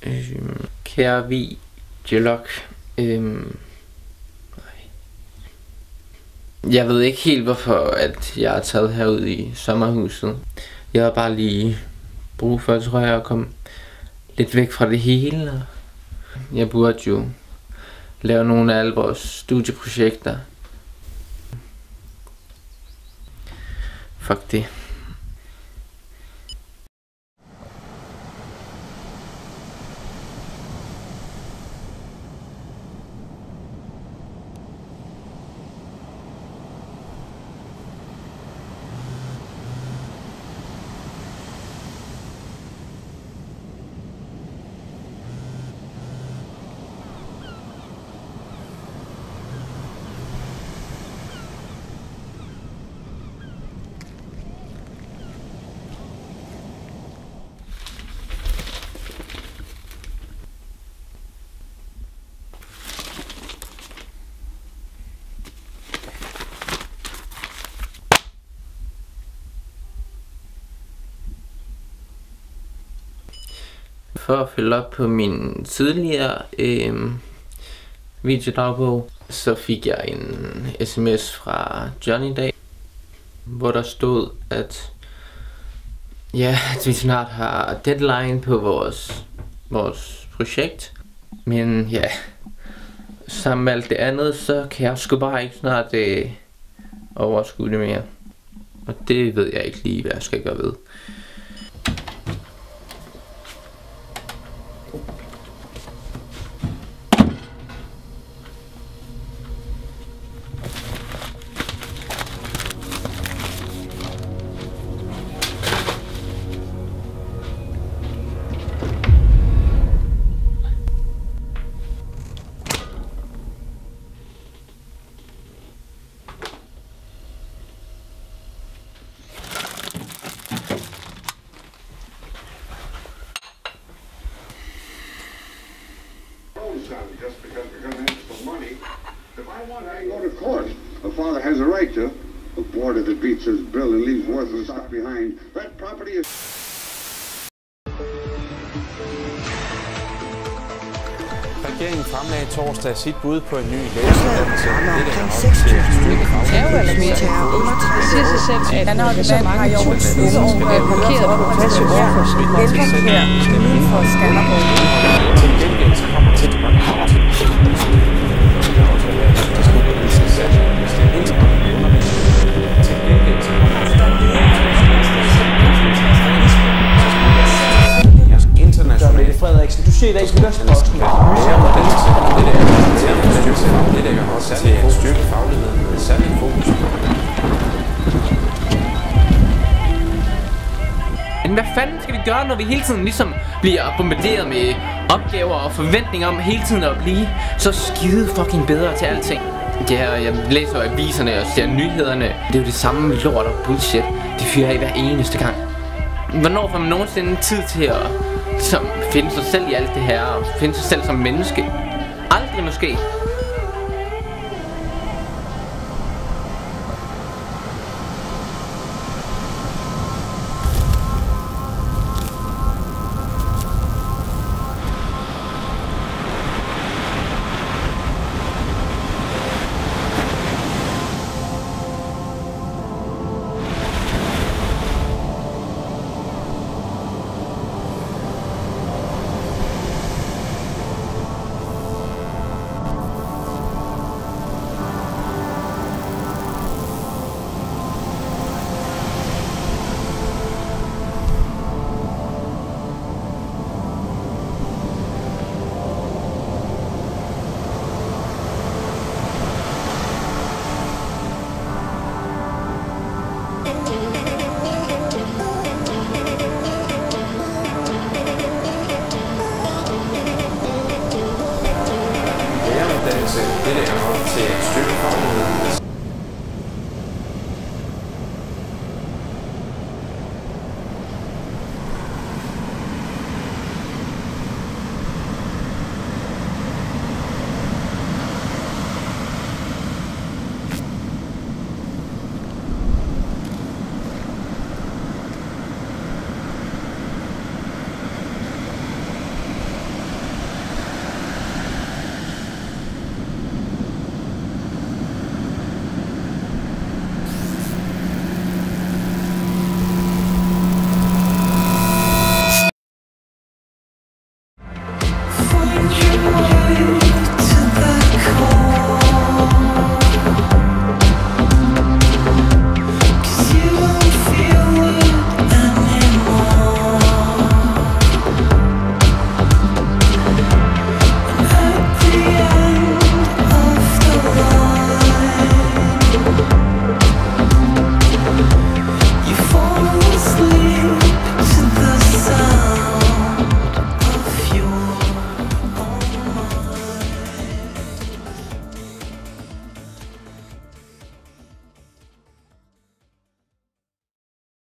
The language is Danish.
Kære videolog. Jeg ved ikke helt hvorfor at jeg er taget herud i sommerhuset. Jeg har bare lige brug for, tror jeg, at komme lidt væk fra det hele. Jeg burde jo lave nogle af alle vores studieprojekter. Fuck det. For at følge op på min tidligere videodagbog, så fik jeg en sms fra Johnny i dag, hvor der stod, at vi snart har deadline på vores projekt. Men ja, sammen med alt det andet, så kan jeg sgu bare ikke snart overskue det mere. Og det ved jeg ikke lige, hvad jeg skal gøre ved. Just because we're going to ask for money. If I want, I can go to court. A father has a right to. A boarder that beats his bill and leaves worthless stock behind. That property is... Regeringen fremlagde torsdag sit bud på en ny lægeuddannelse. Det er omkring 6.000 terror. Det siger sig selv, at han har så mange tusind år parkeret på plads i Aarhus. Ændrer her uden for Skanderborg. Til gengæld så kommer til Frederiksen, du siger i dag i Jyllandsposten, at det lægger også til at styrke fagligheden med særlig fokus. Men hvad fanden skal vi gøre, når vi hele tiden ligesom bliver bombarderet med opgaver og forventninger om hele tiden at blive så skide fucking bedre til alting? Ja, jeg læser aviserne og ser nyhederne. Det er jo det samme lort og bullshit. Det fyrer af hver eneste gang. Hvornår får man nogensinde tid til at finde sig selv i alt det her og finde sig selv som menneske? Aldrig måske.